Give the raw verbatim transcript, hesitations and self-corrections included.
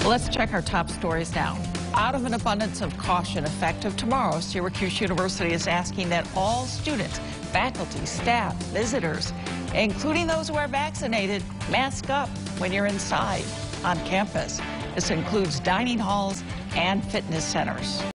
Let's check our top stories now. Out of an abundance of caution effective tomorrow, Syracuse University is asking that all students, faculty, staff, visitors, including those who are vaccinated, mask up when you're inside on campus. This includes dining halls and fitness centers.